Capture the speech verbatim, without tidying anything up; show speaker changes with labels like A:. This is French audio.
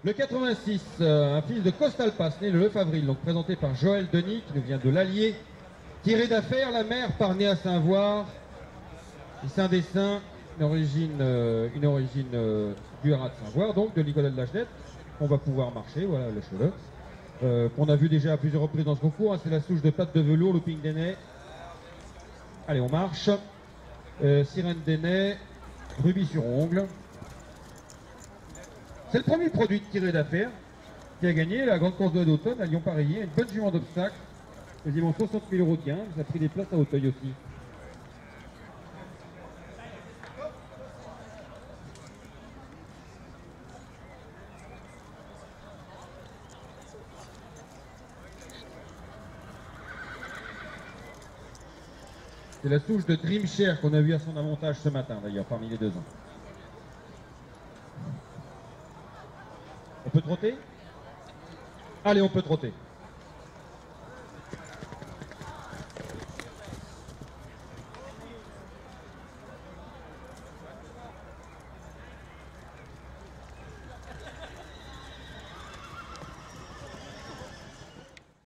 A: Le quatre-vingt-six, euh, un fils de Costal Pass, né le neuf avril, donc présenté par Joël Denis, qui nous vient de l'Allier. Tiré d'affaires, la mère par née à Saint-Voir. C'est un dessin, une origine, euh, une origine euh, du haras de Saint-Voir, donc de Nicolas de Lachenette. On va pouvoir marcher, voilà le cheval. Euh, qu'on a vu déjà à plusieurs reprises dans ce concours, hein, c'est la souche de pâte de velours, looping des nez. Allez, on marche. Euh, sirène des nez, rubis sur ongle. C'est le premier produit de tiré d'affaires qui a gagné la grande course de d'automne à Lyon-Paris. Une bonne jument d'obstacles, quasiment soixante mille euros de gain. Ça a pris des places à Auteuil aussi. C'est la souche de Dream Share qu'on a vu à son avantage ce matin d'ailleurs, parmi les deux ans. On peut trotter? Allez, on peut trotter.